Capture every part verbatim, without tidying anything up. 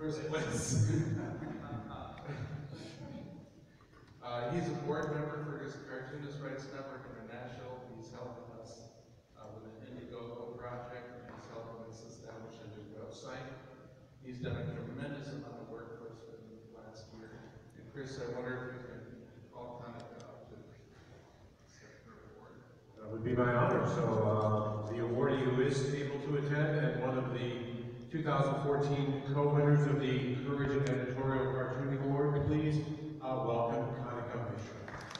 Where's Bliss? uh, he's a board member for his Cartoonists Rights Network International. He's helping us uh, with an Indiegogo project, and he's helping us establish a new website. He's done a tremendous amount of work for us in the last year. And Chris, I wonder if you can call Kanika up to accept her award. That would be my honor. So uh, the awardee who is able to attend and one of the two thousand fourteen co-winners of the Courage and Editorial Cartooning Award, please uh, welcome Kanika Mishra.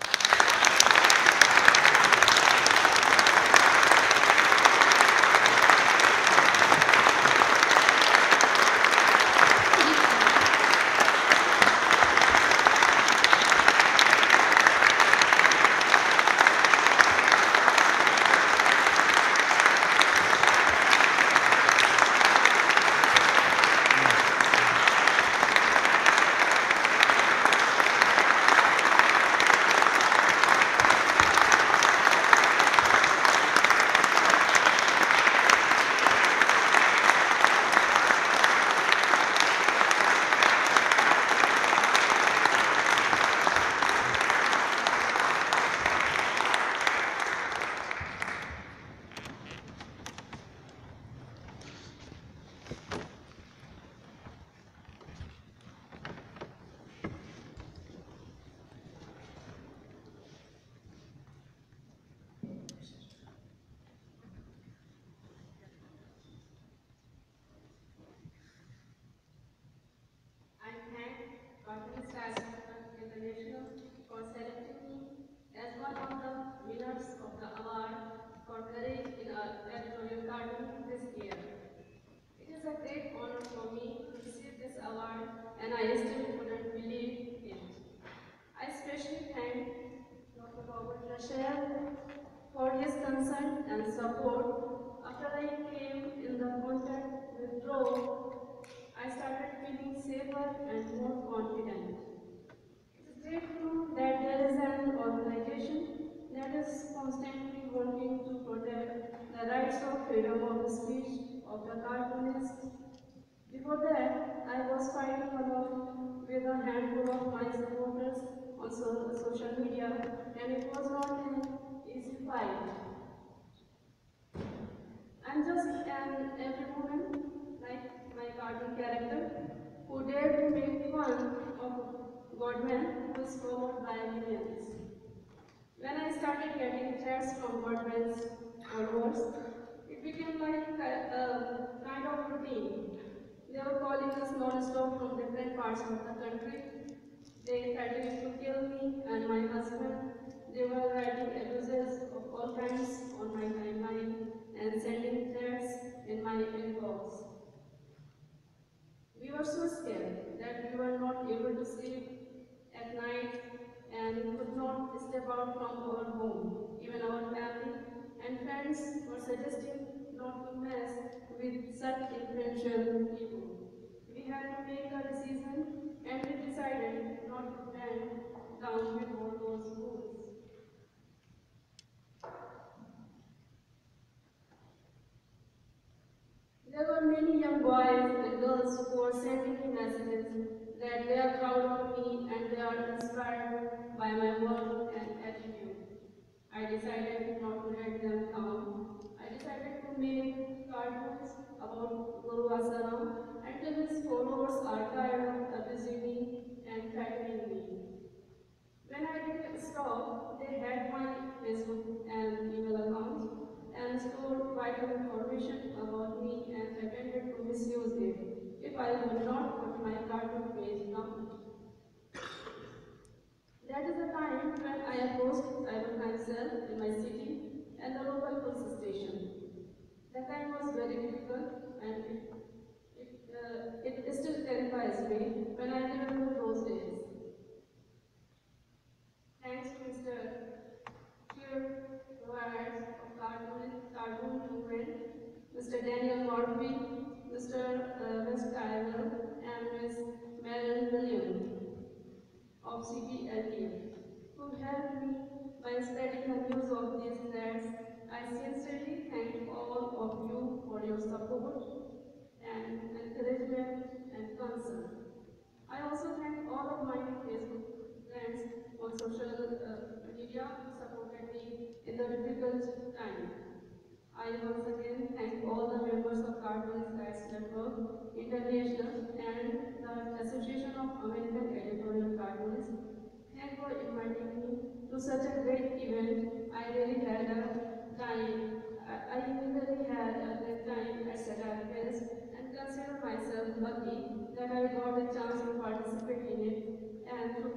Cartoonist Rights Network International for selecting me as one of the winners of the award for courage in editorial cartooning this year. It is a great honor for me to receive this award, and I still couldn't believe it. I especially thank Doctor Tjeerd for his concern and support. After I came in the contact with Ro, I started feeling safer and more confident. It is great to know that there is an organization that is constantly working to protect the rights of freedom of speech of the cartoonists. Before that, I was fighting alone with a handful of my supporters on so social media, and it was not an easy fight. I'm just an every woman, like my cartoon character, who dared to make fun of Godman, who is followed by millions. When I started getting threats from Godman's followers, it became like a, a kind of routine. They were calling us non-stop from different parts of the country. They threatened to kill me and my husband. They were writing abuses of all kinds on my timeline and sending threats in my inbox. We were so scared that we were not able to sleep at night and could not step out from our home. Even our family and friends were suggesting not to mess with such influential people. We had to make a decision, and we decided not to bend down before those rules. There were many young boys and girls who were sending me messages that they are proud of me and they are inspired by my work and attitude. I decided not to let them down. I decided to make cartoons about Guru Asaram until his followers are tired of abusing me and threatening me. When I didn't stop, they had my Facebook and email accounts and stored vital information about me and pretended to misuse it if I would not put my cartoon page down. That is the time when I approached cybercrime cell in my city and the local police station. The time was very difficult, and it, it, uh, it still terrifies me when I remember those days. Thanks to Mister Tjeerd Royaards of Cartoon Movement, Mister Daniel Murphy, Mister Uh, Wes Tyrell, and Miz Maren Williams of C B L D F, who helped me by spreading the news of these threats. I sincerely thank all of you for your support and encouragement and concern. I also thank all of my Facebook friends on social uh, media who supported me in the difficult time. I once again thank all the members of Cartoonists Rights Network International and the Association of American Editorial Cartoonists. Thank for inviting me to such a great event. I really had a time. I, I really had a great time at Satire Fest and consider myself lucky that I got a chance to participate in it and to